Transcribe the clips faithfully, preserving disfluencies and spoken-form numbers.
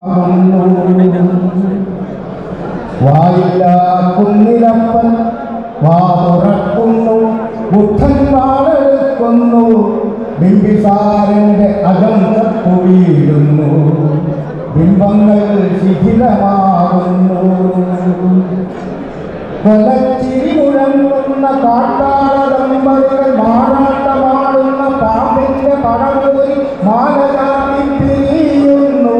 വായില്ല കുന്നിലപ്പൻ വാതുറക്കുന്നു, ബുദ്ധൻ വാളെടുക്കുന്നു, ബിംബിസാരന്റെ അകം തപ്പുവീഴുന്നു, ബിംബങ്ങൾ ശിഥിലമാകുന്നു. കൊലച്ചിരി മുഴങ്ങുന്ന കാട്ടാള ദമ്പതികൾ മാറാട്ടമാടുന്ന പാമ്പിന്റെ പടമൊരു മാലകാട്ടി പിരിയുന്നു.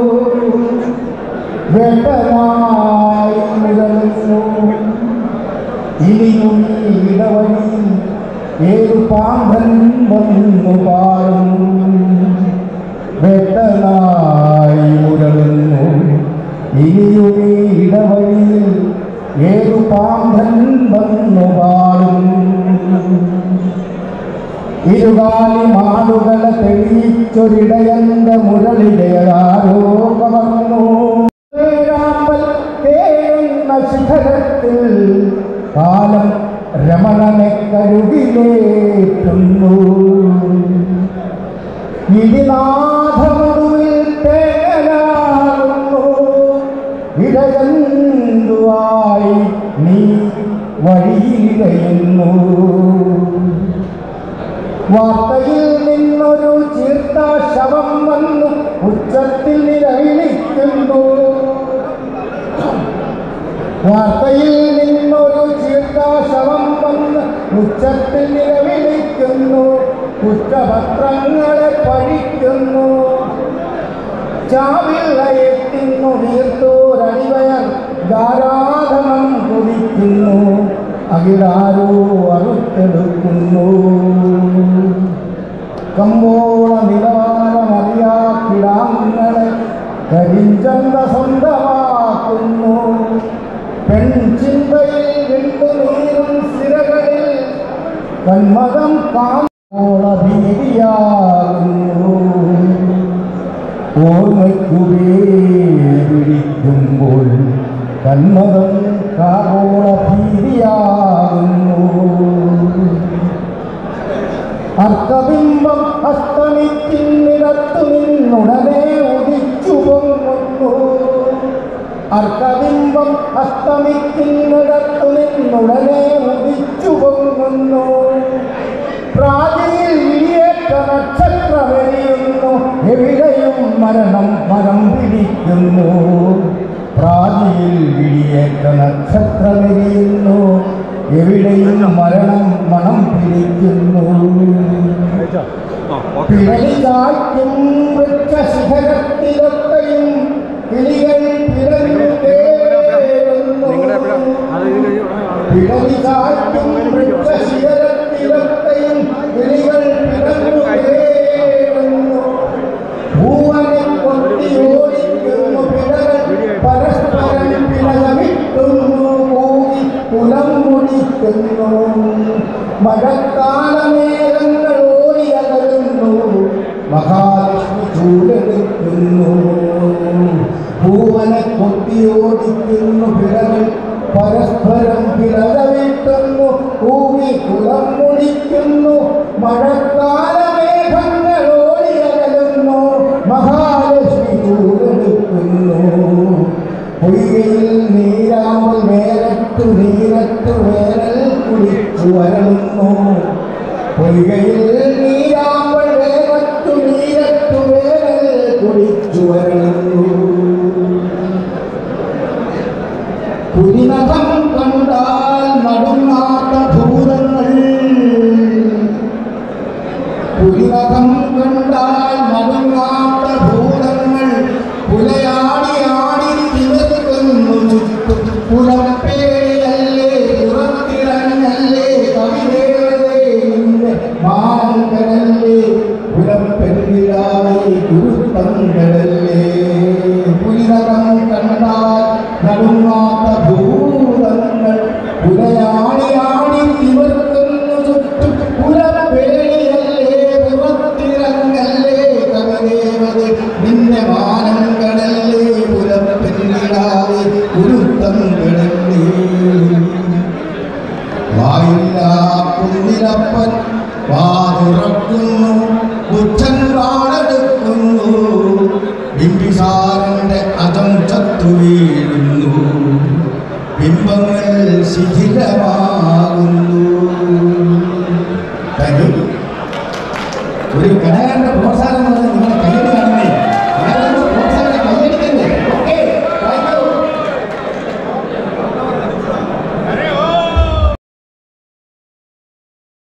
വേട്ടനായി മുഴങ്ങുന്നു ഇനിയും ഇടവഴി ഏതു പാമ്പൻ വന്നു പാടും. വേട്ടനായി മുഴങ്ങുന്നു ഇനിയും ഇടവഴിയിൽ ഏതു പാമ്പൻ വന്നു പാടും. ഇരുകാലി മാടുകളെ തെളിയിച്ചൊരിടയന്റെ മുരളികയാരോ കവർന്നു. ശിഖരത്തിൽ കാലം രമണനെ കരുതിലേറ്റുന്നു. ഇടിനാഥമൊടുവിൽ തേങ്ങലാകുന്നു, ഇടയന്തുവായി നീ വഴിയിലയുന്നു. വാർത്തയിൽ നിന്നൊരു ചീർത്ത ശവം വന്നു ഉച്ചത്തിൽ നിലവിളിക്കുന്നു. വാർത്തയിൽ നിന്നൊരു ചീർത്ത ശവം വന്ന് ഉച്ചത്തിൽ നിലവിളിക്കുന്നു. കുറ്റപത്രങ്ങളെ പഴിക്കുന്നു. ചാവിള്ളയെത്തിന്നു വീർത്തോരടിവയർ ധാരാധനം കുടിക്കുന്നു. അകിടാരോ അറുത്തെടുക്കുന്നു. കമ്പോള നിലവാരമറിയാ കിടാങ്ങളെ കരിഞ്ചന്ത സ്വന്തമാക്കുന്നു. പെൺചിന്തയിൽ വിണ്ടുനീരും സിരകളിൽ കന്മതം കാളഭീതിയാകുന്നു. ഓർമ്മയ്ക്കുപേരിക്കുമ്പോൾ കന്മതം കാളഭീതിയാകുന്നു. അർക്കബിംബം അസ്തമിച്ചിന്നിടത്തു നിന്നുടനെ ഉദിച്ചു പൊങ്ങുന്നു. അർക്കബിംബം അസ്തമിക്കുന്നിടത്തു നിന്നുടനെ ഉദിച്ചു പൊങ്ങുന്നു. പ്രാചീയിൽ വിളിയേറ്റ നക്ഷത്രമെരിയുന്നു. എവിടെയും മരണം മരം പിടിക്കുന്നു. പ്രാചീയിൽ വിളിയേറ്റ നക്ഷത്രമെരിയുന്നു. എവിടെയും മരണം മണം പിടിക്കുന്നു. പിഴലിതാക്കും വൃക്ഷശിഖരത്തിലൊക്കെയും കിളികൾ പിഴഞ്ഞു കേറുന്നു. പിഴലിതാക്കും വൃക്ഷശിഖരത്തിലൊക്കെയും കിളികൾ പിഴഞ്ഞു കേറുന്നു. ഭൂവനെ കൊത്തി ഓടിക്കുന്നു പിഴകൾ പരസ്പരം പിഴവിട്ടുന്നു. കൂടി കുലം മുടിക്കുന്നു. മഴക്കാലമേഘങ്ങൾ ഓടിയകലുന്നു. മഹാലക്ഷ്മി ചൂടെടുക്കുന്നു. ഭൂവനെ കൊത്തിയോടിക്കുന്നു പിഴകൾ പരസ്പരം പിഴവിട്ടുന്നു. കൂടി കുലം മുടിക്കുന്നു. മഴക്കാലമേഘങ്ങൾ ഓടിയകലുന്നു. മഹാലക്ഷ്മി ചൂടെടുക്കുന്നു. പൊയ്കയിൽ നീരാമ്പൽ വേരറ്റു നീരറ്റു വേനൽ കുളിച്ചു വരളുന്നു. പൊയ്കയിൽ നീരാമ്പൽ വേരറ്റു നീരറ്റു വേനൽ കുളിച്ചു വരളുന്നു. പുരിനഖം കണ്ടാൽ നടുങ്ങാത്ത ഭൂതങ്ങൾ. പുരിനഖം കണ്ടാൽ നടുങ്ങാത്ത ഭൂതങ്ങൾ. പുലയാടി ആടി തിമിർക്കുന്നു ചുറ്റും. പുലപ്പേടിയല്ലേ പുറത്തിറങ്ങല്ലേ കവിതേവതേ നിന്റെ മാനങ്കടല്ലേ. പുലപ്പെരുവിലാവേ ഗുരുത്തങ്കടല്ലേ. പുലിനകം കണ്ടാൽ നടുങ്ങാത്ത ഭൂതങ്ങൾ. പുലയാടി ആടി തിമിർക്കുന്നു ചുറ്റും. പുലപ്പേടിയല്ലേ പുറത്തിറങ്ങല്ലേ കവിതേവതേ നിന്റെ മാനങ്കടല്ലേ. പുലപ്പെരുവിലാവേ ഗുരുത്തങ്കടല്ലേ. വായില്ല കുന്നിലപ്പൻ വാതുറക്കുന്നു, ബുദ്ധൻ വാളെടുക്കുന്നു. ബിംബിസാരന്റെ ബിംബങ്ങൾ ശിഥിലമാകുന്നു. ഒരു കലാകാരന്റെ പ്രോത്സാഹനം എന്ന് പറഞ്ഞാൽ നിങ്ങളെ